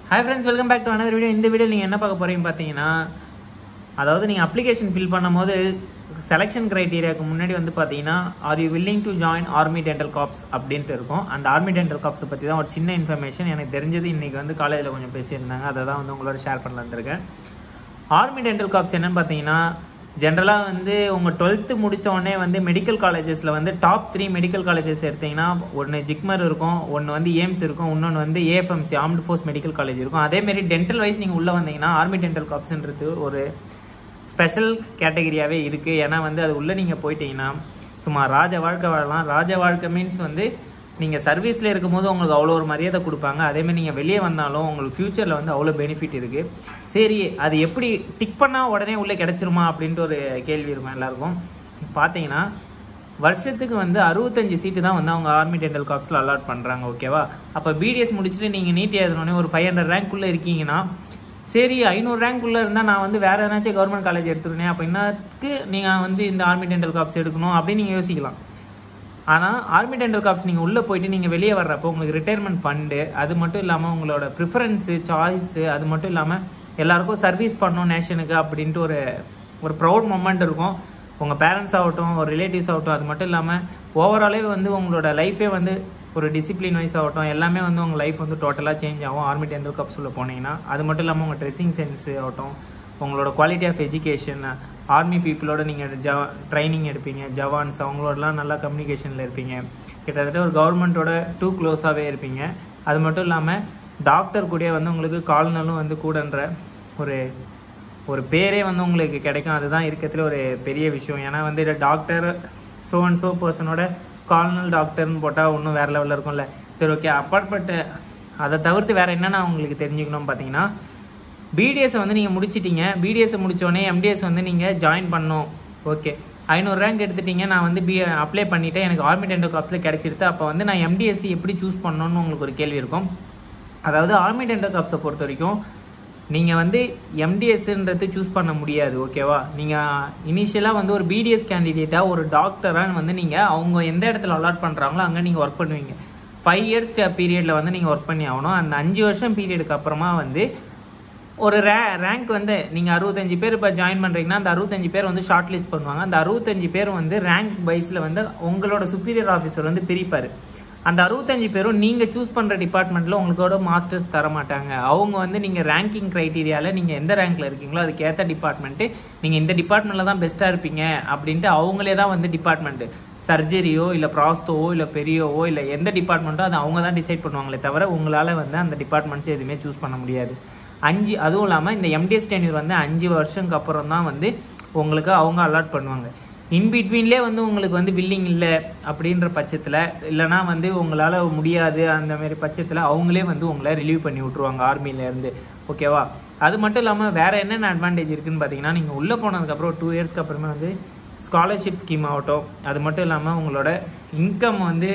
Hi friends, welcome back to another video. In this video நீங்க என்ன பார்க்க போறீங்க பாத்தீங்கன்னா அதாவது நீங்க அப்ளிகேஷன் ஃபில் பண்ணும்போது செலக்ஷன் கிரைட்டீரியாக்கு முன்னாடி வந்து பாத்தீங்கன்னா are you willing to join army dental corps அப்படினு இருக்கும். அந்த army dental corps பத்தி தான் ஒரு சின்ன இன்ஃபர்மேஷன் எனக்கு தெரிஞ்சது இன்னைக்கு வந்து காலேஜ்ல கொஞ்சம் பேசியிருந்தாங்க. அதை தான் வந்து உங்களோட ஷேர் பண்ணலாம்னு இருக்கேன். army dental corps என்னன்னு பாத்தீங்கன்னா ஜெனரலா வந்து உங்க 12th முடிச்ச உடனே வந்து மெடிக்கல் காலேजेसல வந்து டாப் 3 மெடிக்கல் காலேजेस எடுத்தீங்கன்னா ஒன்னு ஜிக்மர் இருக்கும், ஒன்னு வந்து ஏம்ஸ் இருக்கும், இன்னொன்னு வந்து AFMC armed force medical college இருக்கும். அதே மாதிரி டென்டல் வைஸ் நீங்க உள்ள வந்தீங்கன்னா ஆர்மி டென்டல் கார்ப்ஸ்ன்றது ஒரு ஸ்பெஷல் கேட்டகரியாவே இருக்கு. ஏன்னா வந்து அது உள்ள நீங்க போயிட்டீங்கன்னா சும்மா ராஜ வாழ்க்கை வாழலாம். ராஜ வாழ்க்கை மீன்ஸ் வந்து நீங்க சர்வீஸ்ல இருக்கும்போது உங்களுக்கு அவ்வளோ ஒரு மரியாதை கொடுப்பாங்க. அதே மாதிரி நீங்க வெளியே வந்தாலும் உங்களுக்கு ஃபியூச்சர்ல வந்து அவ்வளோ பெனிஃபிட் இருக்கு. சரி, அது எப்படி டிக் பண்ணா உடனே உள்ள கிடைச்சிருமா அப்படின்ட்டு ஒரு கேள்வி இருக்கும் எல்லாருக்கும். பாத்தீங்கன்னா வருஷத்துக்கு வந்து 65 சீட்டு தான் வந்து அவங்க ஆர்மி டென்டல் கார்ப்ஸ்ல அலாட் பண்றாங்க. ஓகேவா? அப்ப பிடிஎஸ் முடிச்சுட்டு நீங்க நீட் எழுதணுன்னே ஒரு 500 ரேங்க் உள்ள இருக்கீங்கன்னா சரி 500 ரேங்க் உள்ள இருந்தா நான் வந்து வேற ஏதாச்சும் கவர்மெண்ட் காலேஜ் எடுத்துருனேன் அப்ப என்னத்துக்கு நீங்க வந்து இந்த ஆர்மி டென்டல் கார்ப்ஸ் எடுக்கணும் அப்படின்னு நீங்க யோசிக்கலாம். ஆனா ஆர்மி டென்டல் கார்ப்ஸ் நீங்க உள்ள போயிட்டு நீங்க வெளியே வர்றப்போ உங்களுக்கு ரிட்டையர்மெண்ட் ஃபண்டு, அது மட்டும் இல்லாம உங்களோட ப்ரிஃபரன்ஸ் சாய்ஸ், அது மட்டும் இல்லாம எல்லாருக்கும் சர்வீஸ் பண்ணணும் நேஷனுக்கு அப்படின்ட்டு ஒரு ப்ரௌட் மொமெண்ட் இருக்கும். உங்க பேரண்ட்ஸ் ஆகட்டும், ஒரு ரிலேட்டிவ்ஸ் ஆகட்டும், அது மட்டும் இல்லாம ஓவராலே வந்து உங்களோட லைஃபே வந்து ஒரு டிசிப்ளின் வைஸ் ஆகட்டும் எல்லாமே வந்து உங்க லைஃப் வந்து டோட்டலா சேஞ்ச் ஆகும் ஆர்மி டென்டல் கார்ப்ஸ் உள்ள போனீங்கன்னா. அது மட்டும் இல்லாம உங்க ட்ரெஸ்ஸிங் சென்ஸ் ஆகட்டும், உங்களோட குவாலிட்டி ஆஃப் எஜுகேஷன், ஆர்மி பீப்புளோட நீங்க ட்ரைனிங் எடுப்பீங்க, ஜவான்ஸ் அவங்களோடலாம் நல்லா கம்யூனிகேஷன்ல இருப்பீங்க. கிட்டத்தட்ட ஒரு கவர்மெண்டோட டூ க்ளோஸாவே இருப்பீங்க. அது மட்டும் இல்லாம டாக்டர் கூட வந்து உங்களுக்கு கால்னலும் வந்து கூடன்ற ஒரு பேரே வந்து உங்களுக்கு கிடைக்கும். அதுதான் இருக்கிறதுல ஒரு பெரிய விஷயம். ஏன்னா வந்து டாக்டர் சோ அண்ட் சோ பர்சனோட கால்னல் டாக்டர்னு போட்டா இன்னும் வேற லெவல்ல இருக்கும்ல. சரி, ஓகே. அப்பாற்பட்ட அதை தவிர்த்து வேற என்னன்னா உங்களுக்கு தெரிஞ்சுக்கணும் பாத்தீங்கன்னா பிடிஎஸ் வந்து நீங்க முடிச்சிட்டீங்க. பிடிஎஸ் முடிச்சோடனே எம்டிஎஸ் வந்து நீங்க ஜாயின் பண்ணணும். ஓகே, 500 ரேங்க் எடுத்துட்டீங்க, நான் வந்து அப்ளை பண்ணிட்டேன், எனக்கு ஆர்மி டென்டல் கார்ப்ஸ்ல கிடைச்சிருது. அப்போ வந்து நான் எம்டிஎஸ் எப்படி சூஸ் பண்ணணும்னு உங்களுக்கு ஒரு கேள்வி இருக்கும். அதாவது ஆர்மி டென்டல் கார்ப்ஸை பொறுத்த வரைக்கும் நீங்க வந்து எம்டிஎஸ்ன்றது சூஸ் பண்ண முடியாது. ஓகேவா? நீங்க இனிஷியலா வந்து ஒரு பிடிஎஸ் கேண்டிடேட்டா ஒரு டாக்டரா வந்து நீங்க அவங்க எந்த இடத்துல அலாட் பண்றாங்களோ அங்க நீங்க ஒர்க் பண்ணுவீங்க. 5 இயர்ஸ் பீரியட்ல வந்து நீங்க ஒர்க் பண்ணி ஆகணும். அந்த 5 வருஷம் பீரியடுக்கு அப்புறமா வந்து ஒரு ரேங்க் வந்து நீங்க 65 பேர் இப்ப ஜாயின் பண்றீங்கன்னா அந்த 65 பேர் வந்து ஷார்ட் லிஸ்ட் பண்ணுவாங்க. அந்த 65 பேர் வந்து ரேங்க் வைஸ்ல வந்து உங்களோட சுப்பீரியர் ஆஃபீஸர் வந்து பிரிப்பாரு. அந்த 65 பேரும் நீங்க சூஸ் பண்ற டிபார்ட்மெண்ட்ல உங்களோட மாஸ்டர்ஸ் தர மாட்டாங்க. அவங்க வந்து நீங்க ரேங்கிங் கிரைட்டீரியால நீங்க எந்த ரேங்க்ல இருக்கீங்களோ அதுக்கு ஏத்த டிபார்ட்மெண்ட், நீங்க இந்த டிபார்ட்மெண்ட்ல தான் பெஸ்டா இருப்பீங்க அப்படின்ட்டு அவங்களே தான் வந்து டிபார்ட்மெண்ட் சர்ஜரியோ இல்ல ப்ராஸ்தோவோ இல்ல பெரியோவோ இல்ல எந்த டிபார்ட்மெண்ட்டோ அதை அவங்க தான் டிசைட் பண்ணுவாங்களே தவிர உங்களால வந்து அந்த டிபார்ட்மெண்ட்ஸ் எதுவுமே சூஸ் பண்ண முடியாது. அதுவும் இல்லாம இந்த எம்டிஎஸ் டென்யூர் வந்து 5 வருஷத்துக்கு அப்புறம் தான் வந்து உங்களுக்கு அவங்க அலாட் பண்ணுவாங்க. இன்பிட்வீன்லேயே வந்து உங்களுக்கு வந்து வில்லிங் இல்லை அப்படின்ற பட்சத்தில், இல்லைனா வந்து உங்களால் முடியாது அந்த மாதிரி பட்சத்தில் அவங்களே வந்து உங்களை ரிலீவ் பண்ணி விட்ருவாங்க ஆர்மியிலேருந்து. ஓகேவா? அது மட்டும் இல்லாமல் வேற என்னென்ன அட்வான்டேஜ் இருக்குன்னு பார்த்தீங்கன்னா நீங்கள் உள்ளே போனதுக்கப்புறம் 2 இயர்ஸ்க்கு அப்புறமே வந்து ஸ்காலர்ஷிப் ஸ்கீம் ஆகட்டும், அது மட்டும் இல்லாமல் உங்களோட இன்கம் வந்து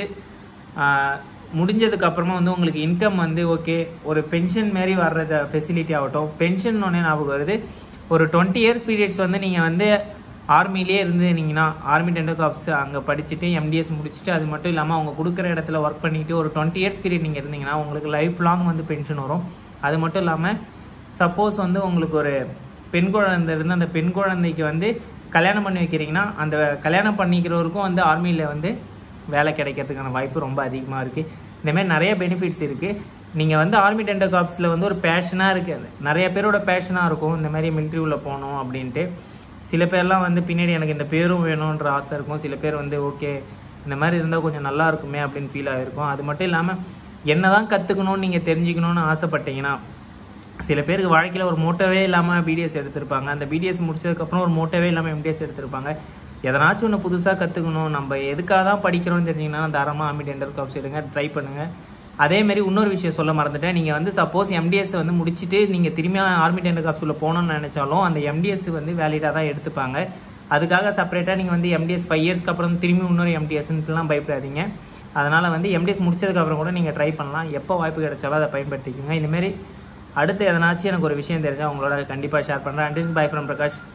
முடிஞ்சதுக்கு அப்புறமா வந்து உங்களுக்கு இன்கம் வந்து ஓகே ஒரு பென்ஷன் மாரி வர்றது ஃபெசிலிட்டி ஆகட்டும். பென்ஷன் ஒன்னே ஞாபகம் வருது, ஒரு 20 இயர்ஸ் பீரியட்ஸ் வந்து நீங்கள் வந்து ஆர்மிலேயே இருந்தீங்கன்னா ஆர்மி டென்டல் கார்ப்ஸ் அங்கே படிச்சுட்டு எம்டிஎஸ் முடிச்சுட்டு அது மட்டும் இல்லாமல் அவங்க கொடுக்குற இடத்துல ஒர்க் பண்ணிட்டு ஒரு 20 இயர்ஸ் பீரியட் நீங்கள் இருந்தீங்கன்னா உங்களுக்கு லைஃப் லாங் வந்து பென்ஷன் வரும். அது மட்டும் இல்லாமல் சப்போஸ் வந்து உங்களுக்கு ஒரு பெண் குழந்தை இருந்து அந்த பெண் குழந்தைக்கு வந்து கல்யாணம் பண்ணி வைக்கிறீங்கன்னா அந்த கல்யாணம் பண்ணிக்கிறவருக்கும் வந்து ஆர்மியில் வந்து வேலை கிடைக்கிறதுக்கான வாய்ப்பு ரொம்ப அதிகமாக இருக்குது. இந்தமாதிரி நிறைய பெனிஃபிட்ஸ் இருக்குது. நீங்கள் வந்து ஆர்மி டென்டல் கார்ப்ஸில் வந்து ஒரு பேஷனாக இருக்குது, நிறைய பேரோட பேஷனாக இருக்கும் இந்த மாதிரி மிலிட்ரி உள்ள போகணும் அப்படின்ட்டு. சில பேர்லாம் வந்து பின்னாடி எனக்கு இந்த பேரும் வேணுன்ற ஆசை இருக்கும். சில பேர் வந்து ஓகே இந்த மாதிரி இருந்தால் கொஞ்சம் நல்லா இருக்குமே அப்படின்னு ஃபீல் ஆகிருக்கும். அது மட்டும் இல்லாமல் என்னதான் கற்றுக்கணும்னு நீங்கள் தெரிஞ்சுக்கணும்னு ஆசைப்பட்டீங்கன்னா சில பேருக்கு வாழ்க்கையில் ஒரு மோட்டோவே இல்லாமல் பிடிஎஸ் எடுத்திருப்பாங்க. அந்த பிடிஎஸ் முடிச்சதுக்கப்புறம் ஒரு மோட்டோவே இல்லாமல் எம்டிஎஸ் எடுத்திருப்பாங்க. எதனாச்சும் ஒன்று புதுசாக கற்றுக்கணும், நம்ம எதுக்காக தான் படிக்கிறோம்னு தெரிஞ்சிங்கன்னா தாராளமாக ஆர்மி டென்டல் கார்ப்ஸ் எடுங்க, ட்ரை பண்ணுங்கள். அதேமாரி இன்னொரு விஷயம் சொல்ல மறந்துட்டேன். நீங்கள் வந்து சப்போஸ் எம்டிஎஸ் வந்து முடிச்சுட்டு நீங்கள் திரும்பி ஆர்மி டென்டல் கார்ப்ஸ் உள்ள போகணும்னு நினைச்சாலும் அந்த எம்டிஎஸ் வந்து வேலிடாக தான் எடுத்துப்பாங்க. அதுக்காக செப்பரேட்டாக நீங்கள் வந்து எம்டிஎஸ் 5 இயர்ஸ்க்கு அப்புறம் திரும்பி இன்னொரு எம்டிஎஸ்லாம் பயப்படாதீங்க. அதனால் வந்து எம்டிஎஸ் முடிச்சதுக்கப்புறம் கூட நீங்கள் ட்ரை பண்ணலாம். எப்போ வாய்ப்பு கிடைச்சாலும் அதை பயன்படுத்திக்கோங்க. இதுமாரி அடுத்து எதனாச்சும் எனக்கு ஒரு விஷயம் தெரிஞ்சால் உங்களோட கண்டிப்பாக ஷேர் பண்ணுறேன். And is bye from Prakash.